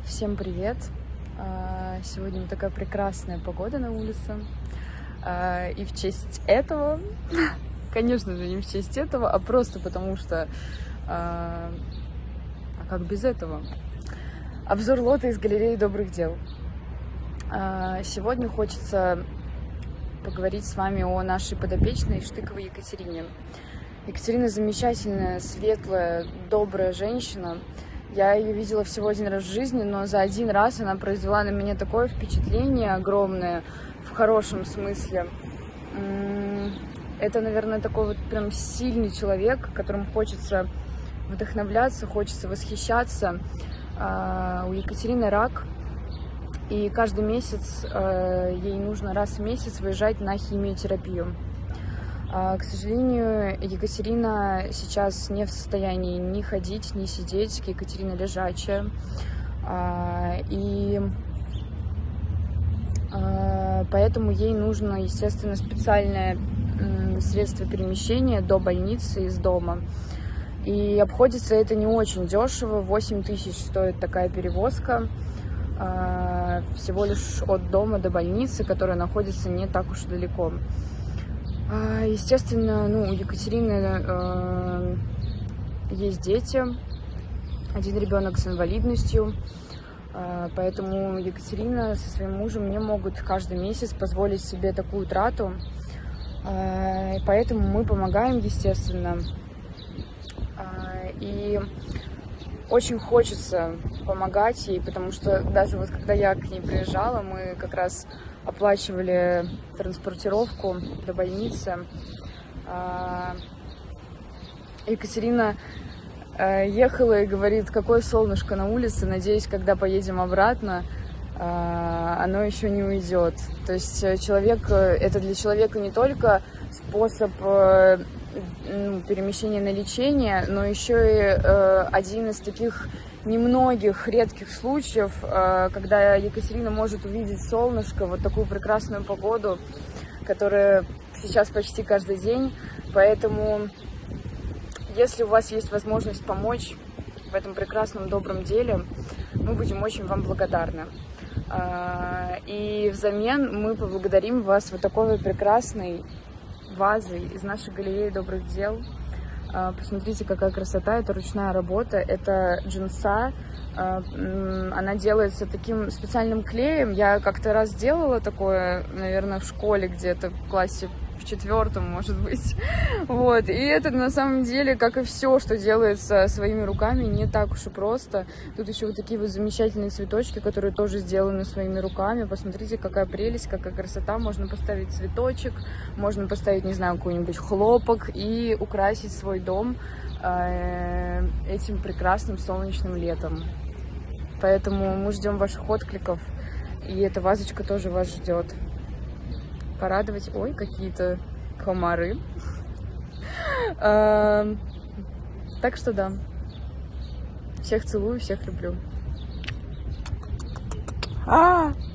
Всем привет! Сегодня такая прекрасная погода на улице. И в честь этого, конечно же, не в честь этого, а просто потому что, а как без этого? Обзор лота из галереи добрых дел. Сегодня хочется поговорить с вами о нашей подопечной Штыковой Екатерине. Екатерина замечательная, светлая, добрая женщина. Я ее видела всего один раз в жизни, но за один раз она произвела на меня такое впечатление огромное, в хорошем смысле. Это, наверное, такой вот прям сильный человек, которым хочется вдохновляться, хочется восхищаться. У Екатерины рак, и каждый месяц ей нужно раз в месяц выезжать на химиотерапию. К сожалению, Екатерина сейчас не в состоянии ни ходить, ни сидеть. Екатерина лежачая. И поэтому ей нужно, естественно, специальное средство перемещения до больницы из дома. И обходится это не очень дешево. 8 тысяч стоит такая перевозка. Всего лишь от дома до больницы, которая находится не так уж далеко. Естественно, у Екатерины есть дети, один ребенок с инвалидностью, поэтому Екатерина со своим мужем не могут каждый месяц позволить себе такую трату, поэтому мы помогаем, естественно, и очень хочется помогать ей, потому что даже вот когда я к ней приезжала, мы как раз оплачивали транспортировку до больницы. Екатерина ехала и говорит: какое солнышко на улице, надеюсь, когда поедем обратно, оно еще не уйдет. То есть это для человека не только способ перемещения на лечение, но еще и один из таких немногих редких случаев, когда Екатерина может увидеть солнышко, вот такую прекрасную погоду, которая сейчас почти каждый день. Поэтому, если у вас есть возможность помочь в этом прекрасном добром деле, мы будем очень вам благодарны. И взамен мы поблагодарим вас вот такой вот прекрасной вазой из нашей галереи добрых дел. Посмотрите, какая красота, это ручная работа, это джинса, она делается таким специальным клеем. Я как-то раз делала такое, наверное, в школе где-то, в классе в 4, может быть. Вот. И это на самом деле, как и все, что делается своими руками, не так уж и просто. Тут еще вот такие вот замечательные цветочки, которые тоже сделаны своими руками. Посмотрите, какая прелесть, какая красота. Можно поставить цветочек, можно поставить, не знаю, какой-нибудь хлопок и украсить свой дом этим прекрасным солнечным летом. Поэтому мы ждем ваших откликов, и эта вазочка тоже вас ждет. Порадовать. Ой, какие-то комары. Так что да. Всех целую, всех люблю.